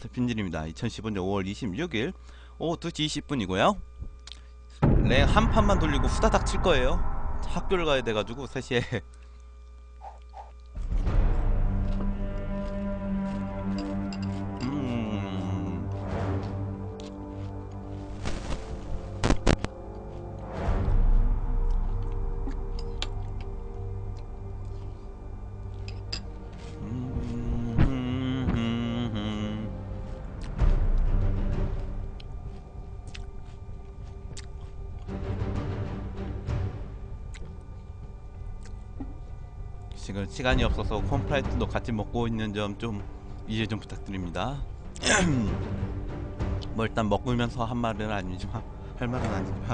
빈질입니다. 2015년 5월 26일 오후 2시 20분이고요. 랭 한 판만 돌리고 후다닥 칠 거예요. 학교를 가야 돼가지고 3시에. 지금 시간이 없어서 콤프라이트도 같이 먹고 있는 점 좀 이해 좀 부탁드립니다. 뭐 일단 먹으면서 한 말은 아니지만 할 말은 아니지만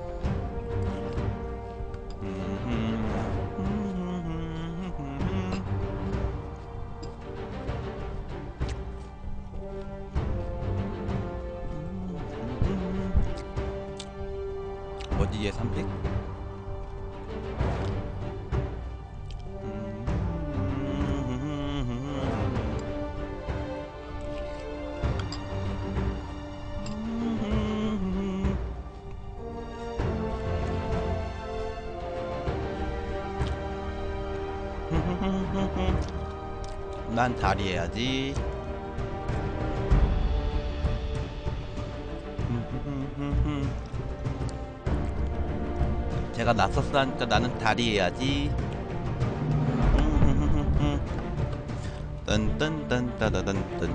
어디에 300? 난 다리 해야지. 제가 낯섰어 하니까 나는 다리 해야지. 딴딴딴따다단딴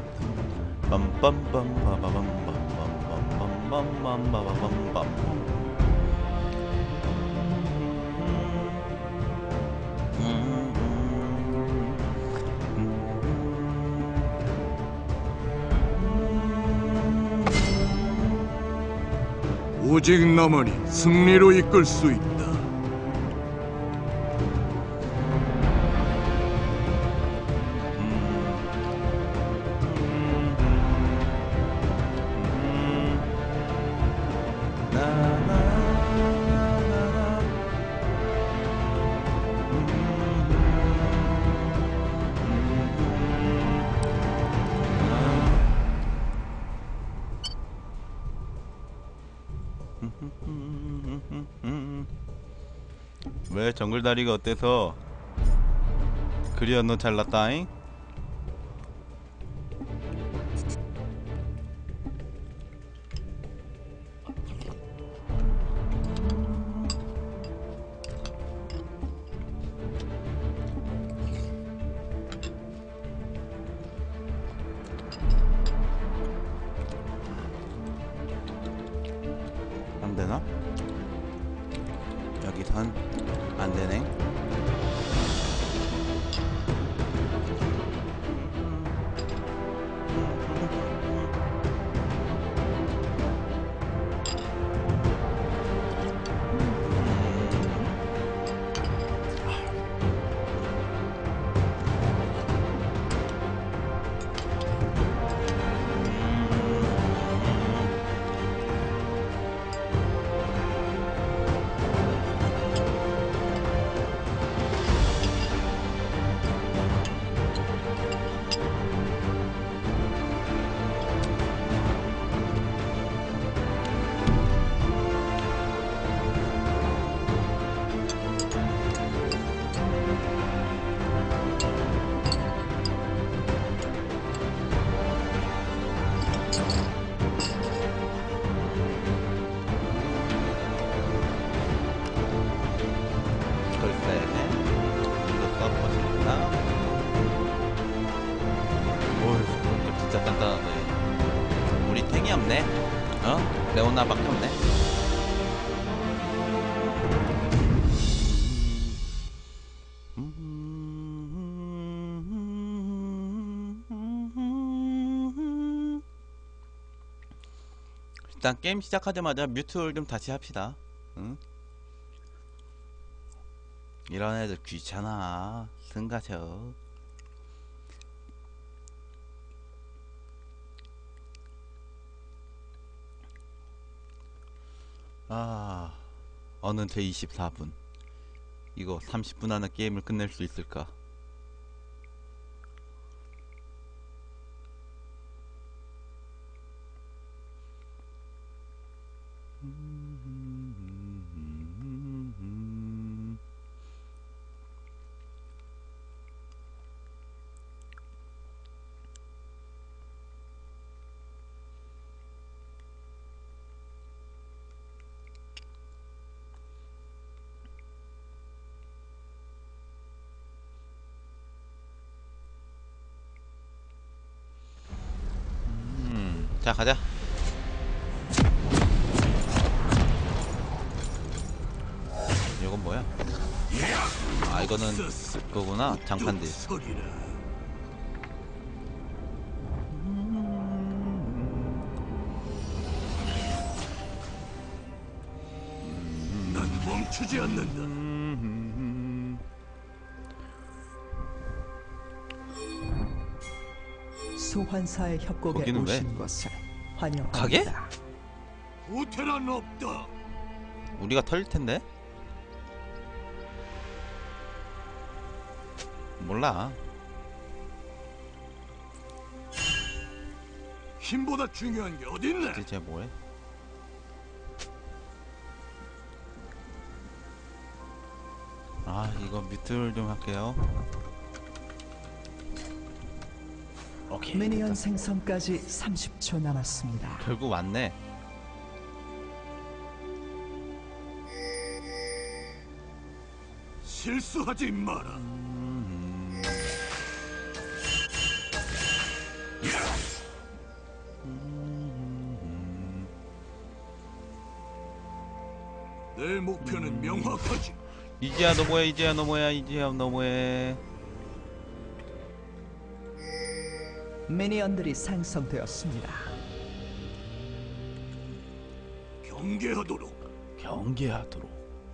빰빰빰빠바밤빰빰빰빰빰빰빰빰빰빰빰. 오직 나만이 승리로 이끌 수 있다. 왜 정글다리가 어때서? 그리야 너 잘났다잉? 안되나? 여기선 안되네. 진짜 단단하네. 우리 탱이 없네. 어? 레오나밖에 없네. 일단 게임 시작하자마자 뮤트를 좀 다시 합시다. 응? 이런 애들 귀찮아. 승가셔. 어느새 24분. 이거 30분 안에 게임을 끝낼 수 있을까? 자, 가자. 이건 뭐야? 아, 이거는 그거구나. 장판들. 난 멈추지 않는다. 소환사의 협곡에 거기는 왜? 오신 것을 환영합니다. 가게? 후퇴란 없다. 우리가 털릴 텐데. 몰라. 힘보다 중요한 게 어딨네. 이제 쟤 뭐해? 아, 이거 뮤트를 좀 할게요. 오케이. 미니언 됐다. 생성까지 30초 남았습니다. 결국 왔네. 실수하지 마라. 내 목표는 명확하지. 이제야 너 뭐야? 이제야 너 뭐야? 이제야 너 뭐해? 미니언들이 생성되었습니다. 경계하도록. 경계하도록.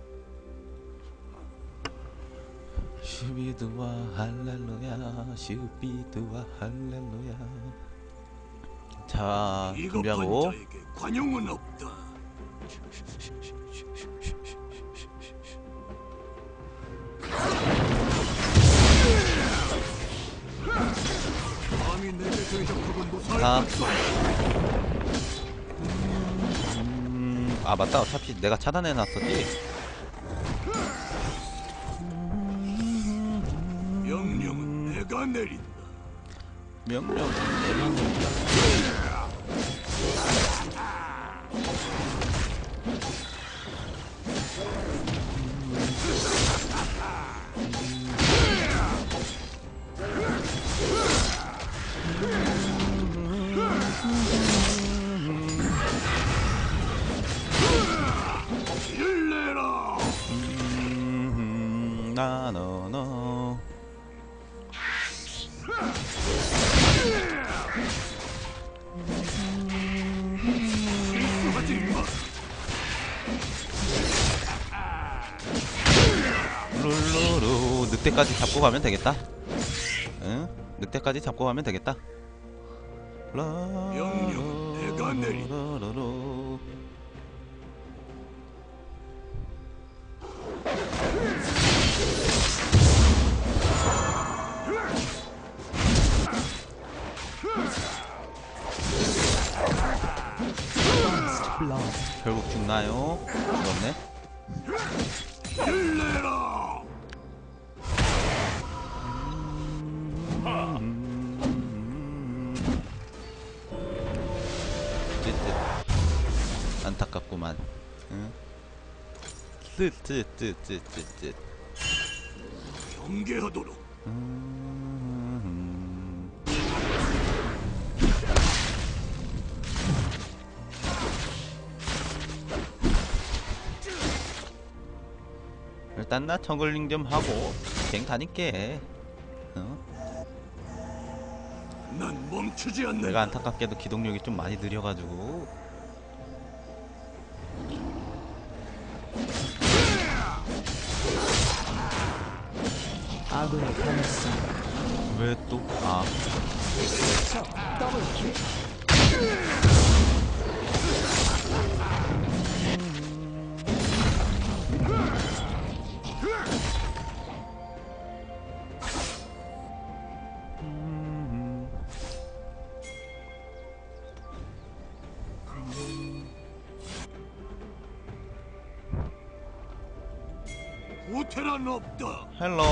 슈비드와 할렐루야, 슈비드와 할렐루야. 자, 비겁한 준비하고. 자에게 관용은 없다. 감히 내게 대적하고 무사할 자. 것도 아, 맞다. 어차피 내가 차단해놨었지. 명령은 내가 내린다. 명령 내가 내린다. 일내라. 나너너. 실수하지 마. 룰루루. 늑대까지 잡고 가면 되겠다. 응? 늑대까지 잡고 가면 되겠다. 명령은 내가 내린다. 라라라라라루. 블러드. 결국 죽나요? 죽었네. 일내라. 쯧쯧. 안타깝구만. 응? 쯧쯧쯧쯧쯧쯧. 경계하도록. 일단 나 저글링 좀 하고 갱 다닐게. 어? 난 멈추지 않는다. 내가 안타깝게도 기동력이 좀 많이 느려가지고. 아군이 당했습니다. 왜 또? 아, 적 더블킬. 후퇴란 없다. 헬로.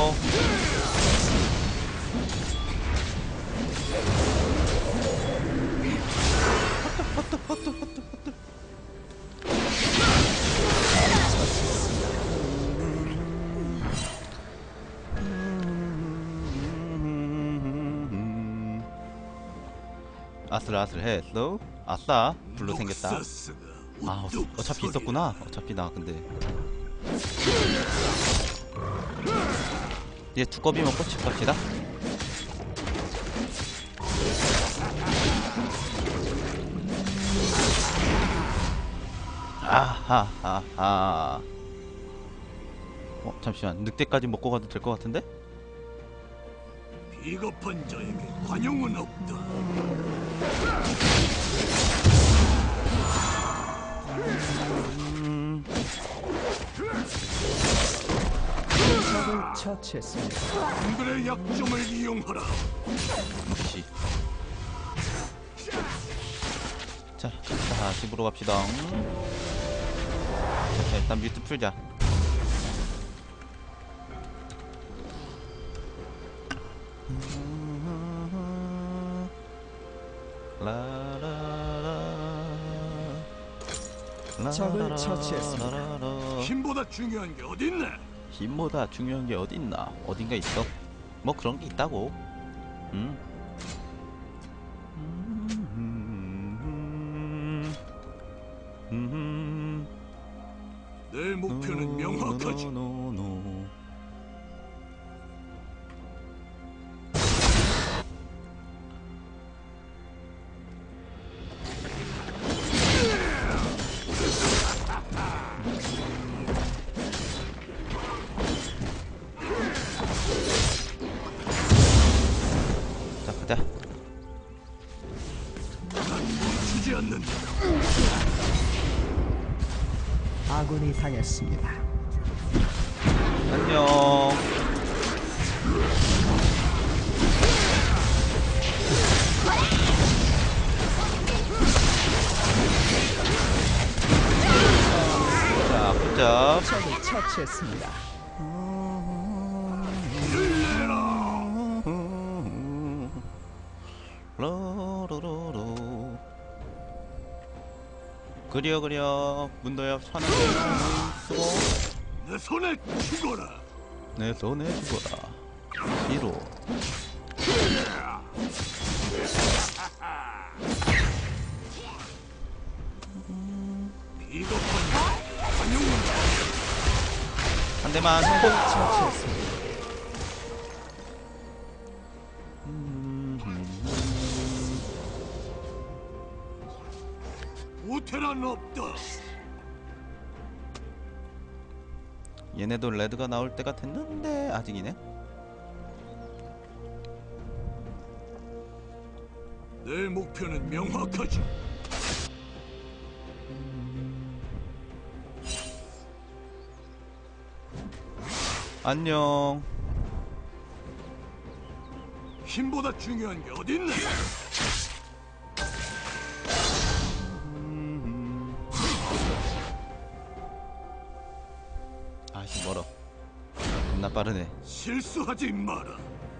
아슬아슬했어. 아싸 불로 생겼다. 녹사스가 아 우뚝 어차피 서리라. 있었구나. 어차피 나 근데 이제 두꺼비 먹고 집 갑시다. 아하하하. 잠시만 늑대까지 먹고 가도 될 것 같은데? 비겁한 자에게 관용은 없다. 음, 적을 처치했습니다. 놈들의 약점을 이용하라. 역시. 자, 자 집으로 갑시다. 자, 일단 뮤트 풀자. 적을 처치했습니다. 힘보다 중요한 게 어딨나? 힘보다 중요한 게 어딨나? 어딘가 있어. 뭐 그런 게 있다고. 음. 내 목표는 명확하지. 노노노노. 자, 가자. 멈추지 않는다. 아군이 당했습니다. 안녕. 자, 붙잡. 적을 처치했습니다. 로로로로. 그려 문도엽 천하의 쓰고 내 손에 죽어라. 내 손에 죽어라. 뒤로. 비겁한 자 관용은 한 대만 성공. 처치했습니다. 우테란 없다. 얘네도 레드가 나올 때가 됐는데 아직이네. 내 목표는 명확하지. 안녕. 힘보다 중요한 게 어딨나? 아씨 멀어. 겁나 빠르네. 실수하지 마라.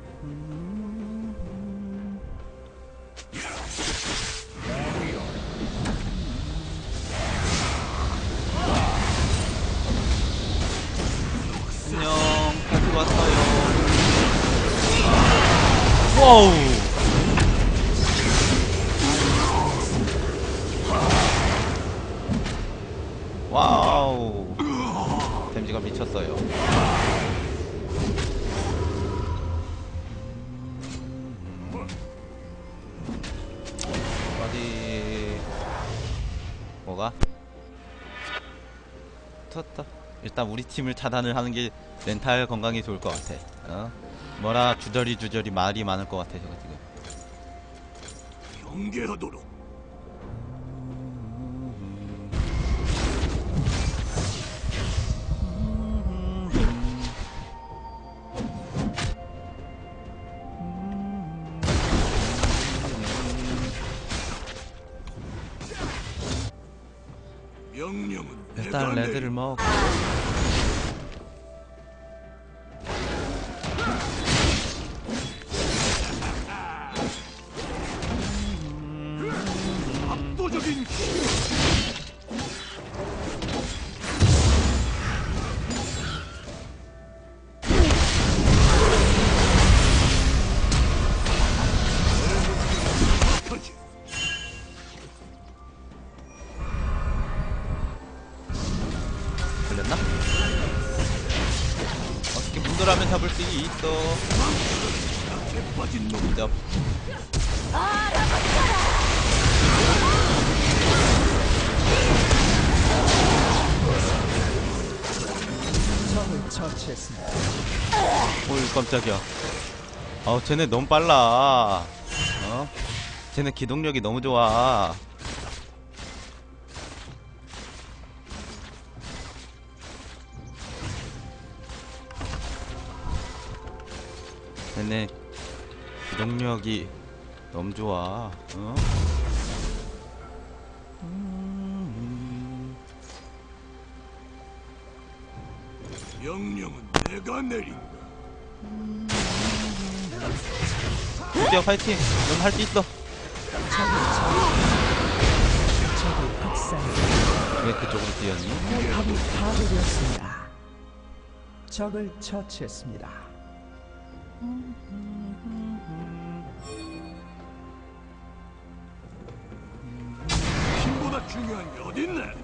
안녕. 다시 왔어요. 와우. 와우. 댐지가 미쳤어요. 어디 뭐가? 텄다. 일단 우리 팀을 차단을 하는 게 멘탈 건강에 좋을 것 같아. 뭐라 주저리 말이 많을 것 같아 저거 지금. 경계하도록. 명령은 일단 내가 레드를 먹. 압도적인 힘. 잡을 수 있어. 빠진 놈. 진짜 적을 처치했습니다. 어이 깜짝이야. 쟤네 너무 빨라. 쟤네 기동력이 너무 좋아. 쟤네 기동력이 너무 좋아. 명령은 내가 내린다. 드디어 파이팅. 넌 할 수 있어. 적을 학살. 왜 그쪽으로 뛰었니? 포탑이 파괴되었습니다. 적을 처치했습니다. 힘보다 중요한 게 어딨네.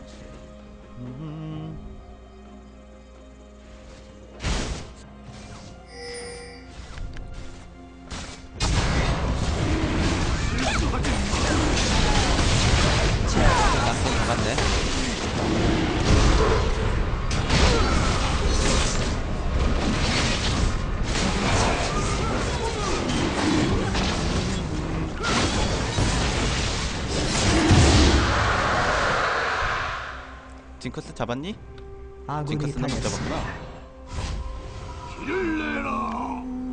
맞네. 징크스 잡았니? 아군이 징크스는 못 당했습니다. 잡았구나. 길을 내라.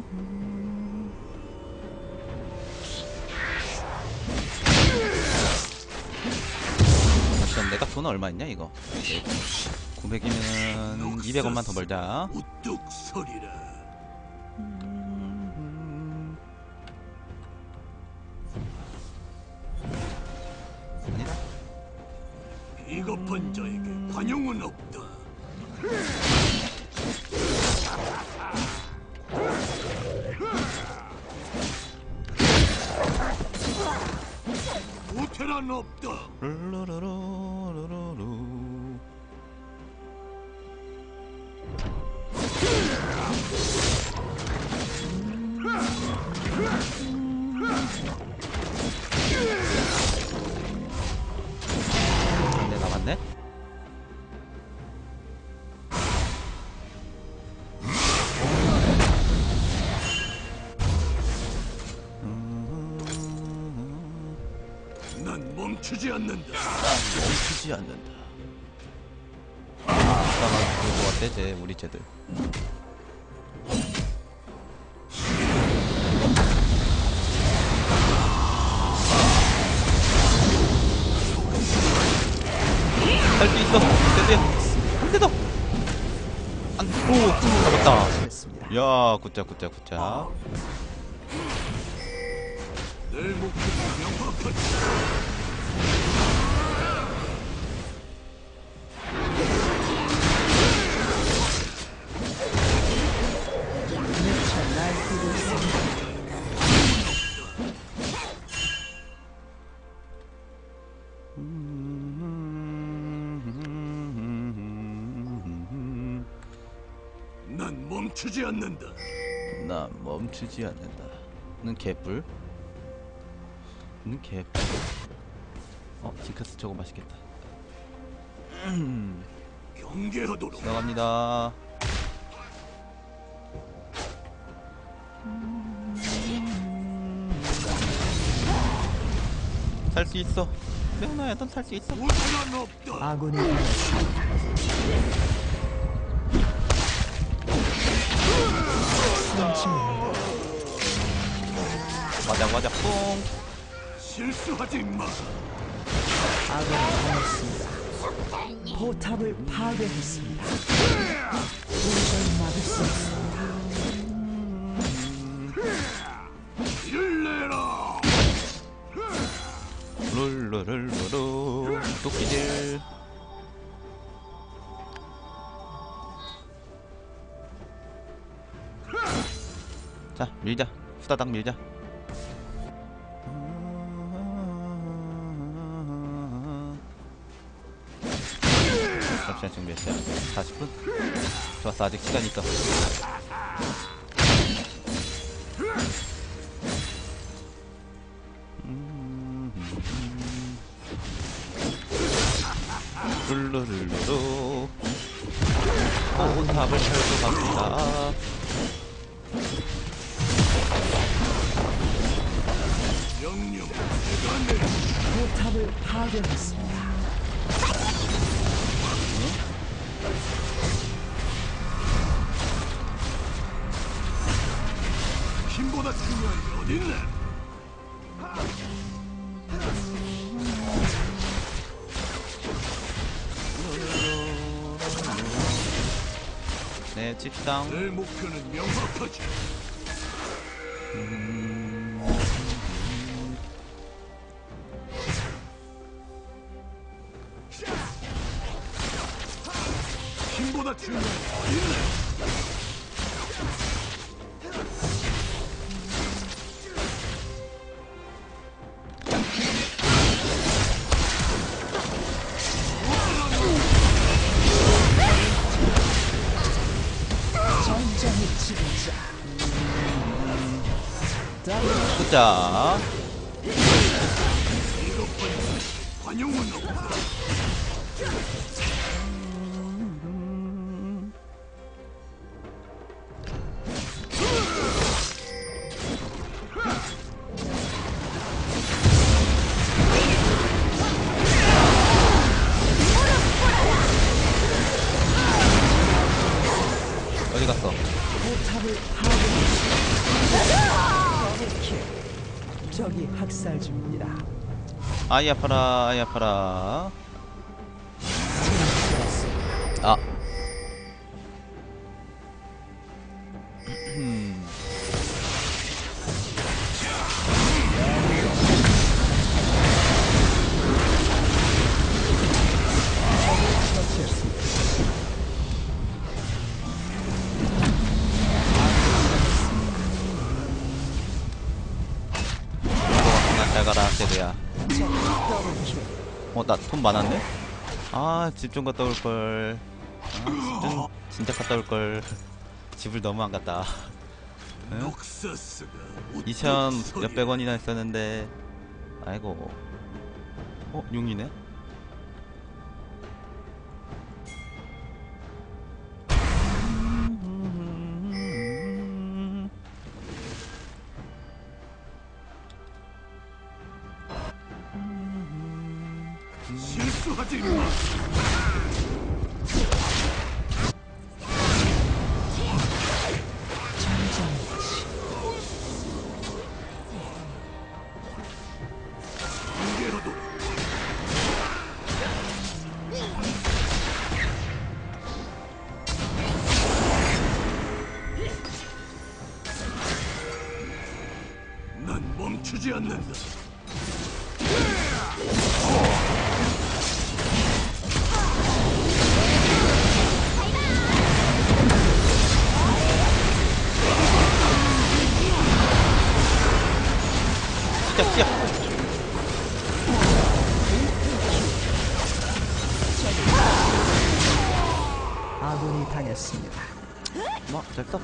잠시만, 내가 돈 얼마 있냐 이거? 900이면 200원만 더 벌자. 우뚝 서리라. 아니다. 비겁한 자에게 관용은 없다. 우테란 없다. 룰루루루루루루. 네, 남았네. 난 멈추지 않는다. 멈추지 않는다. 아까 그거 어때, 쟤 우리 쟤들. 할 수 있어. 쟤들 한 대 더. 안, 오, 잡았다. 처치했습니다. 야, 굿자. 내 목표는 명확하다. 미쳐 날뛰고 있습니다. 난 멈추지 않는다. 나 멈추지 않는다. 는 개뿔. 는 개뿔. 징크스 저거 맛있겠다. 경계하도록. 나갑니다. 살 수 있어. 명나야, 넌 살 수 있어. 우테란 없다. 아군이 당했습니다. 맞아, 뿡. 실수하지 마. 아군이 당했습니다. 포탑을 파괴했습니다. 이걸 막을 수 없습니다. 길을 내라. 룰루룰루루. 도끼들. 자, 밀자. 후다닥 밀자. 잠시만, 지금 몇 시야? 40분? 좋았어, 아직 시간 있어. 룰루룰루루 포탑을 털고 갑니다. 명령 내가 내 포탑을 파괴했습니다. 힘보다 중요한 게 어딨나? 네, 칩상. 내 목표는 명확하지. 힘보다 중요한 게 어딨나? 전장의 지배자. 숫자. 관용은 없다. 어디 갔어? 포탑을 파괴했습니다. 적이 학살 중입니다. 아이 아파라, 아이 아파라. 제압되었습니다. 아. 처치했습니다. 잘 가라, 세드야. 적 더블킬. 나 돈 많았네? 아, 집 좀 갔다 올걸. 아, 집 좀 진짜 갔다 올걸. 집을 너무 안 갔다. 응? 녹서스가 2,000 몇백 원이나 했었는데. 아이고. 용이네? 실수하지 마. 전장의 지 이게라도 난 멈추지 않는다. 시작, 시작! 아군이 당했습니다. 뭐, 됐어.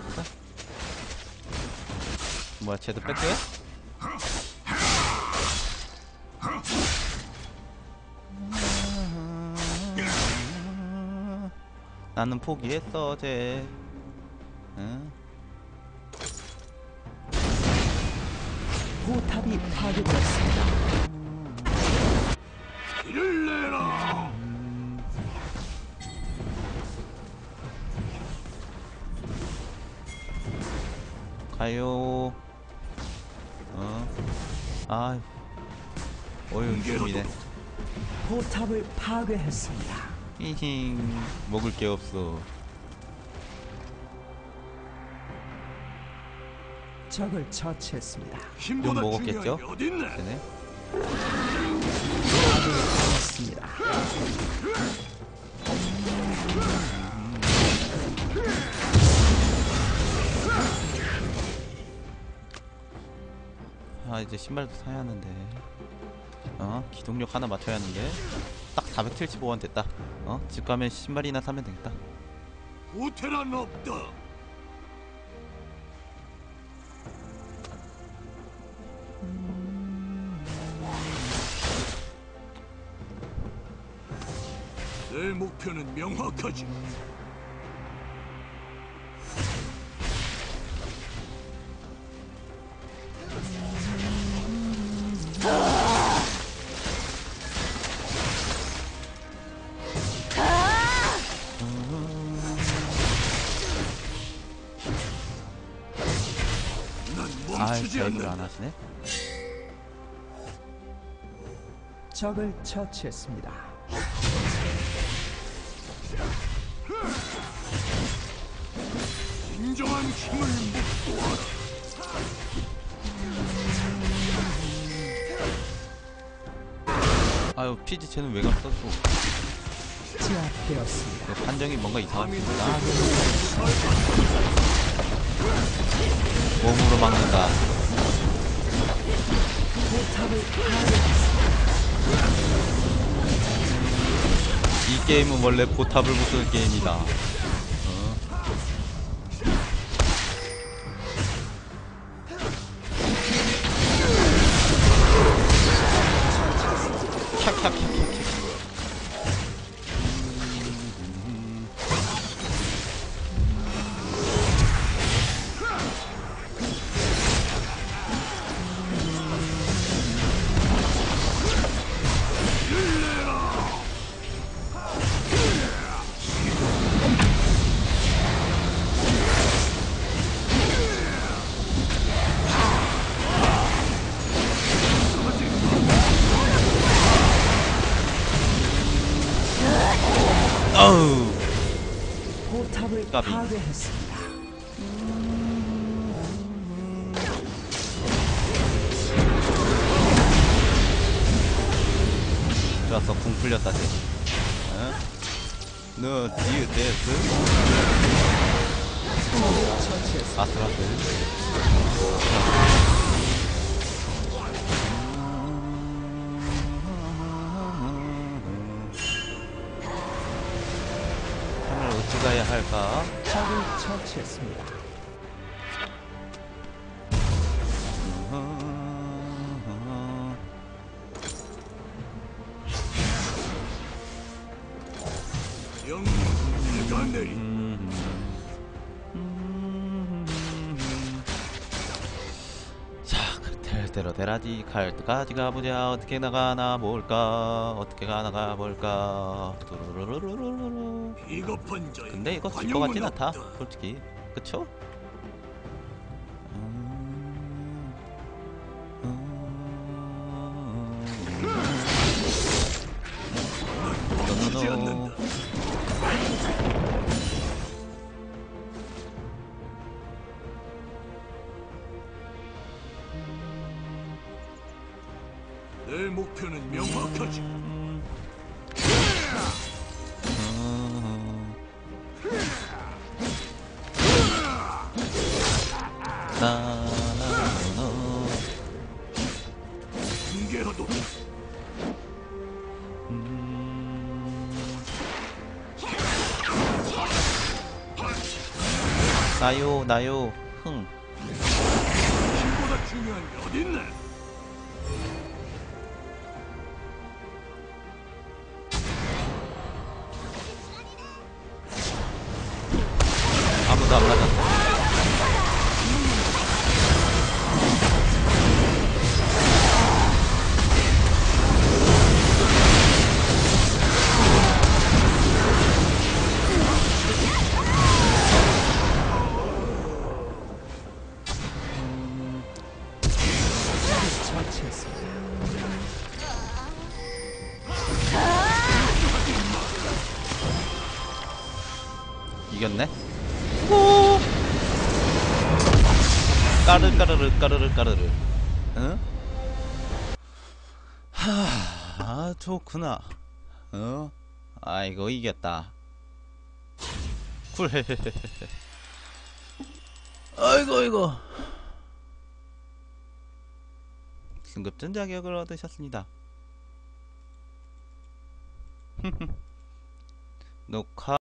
뭐야, 쟤도 뺄게? 나는 포기했어, 쟤. 응? 포탑이 파괴되었습니다. 이를 내라. 가요. 아휴. 어휴, 죽이네. 포탑을 파괴했습니다. 히힝. 먹을 게 없어. 적을 처치했습니다. 힘보다 좀 중요한 먹었겠죠? 게 어딨나? 되네. 아군이 당했습니다. 아, 이제 신발도 사야 하는데. 기동력 하나 맞춰야 하는데. 딱 475원 됐다. 집 가면 신발이나 사면 되겠다. 호텔은 없다. 내 목표는 명확하지. 난 아이, 멈추지 대입을 않는다. 안 하시네. 적을 처치했습니다. 진정한 힘을 묵도하라. 아유, 피지 쟤는 왜 갔어 또. 제압되었습니다. 판정이 뭔가 이상합니다. 몸으로 막는다. 포탑을 파괴했습니다. 이 게임은 원래 포탑을 부수는 게임이다. 캬캬캬캬캬. 어우. 포탑을 까비. 파괴했습니다. 좋았어, 궁 풀렸다 쟤. 어? 너 디유 데스 처치했습니다. 아슬아슬. 하늘 어찌 가야 할까? 적을 처치했습니다. 영웅 내가 내리. 자, 될 대로 되라지. 갈 때까지 가보자. 어떻게 나가나 볼까? 어떻게 가나가 볼까? 뚜루루루루루루. 비겁한 자의 근데 이거 질 것 관용은 같진 않다, 없다. 솔직히. 그쵸? 멈추지 않는다. 내 목표는 명확하지. 징계하도록. 나요, 나요, 흥. 힘보다 중요한 게 어딨네. 아무도 안 맞았어. 처치했습니다. 이겼네? 오! 까르르 까르르 까르르. 응? 하, 좋구나. 어? 아이고, 이겼다. 쿨. 아이고, 아이고. 승급전 자격을 얻으셨습니다. 녹화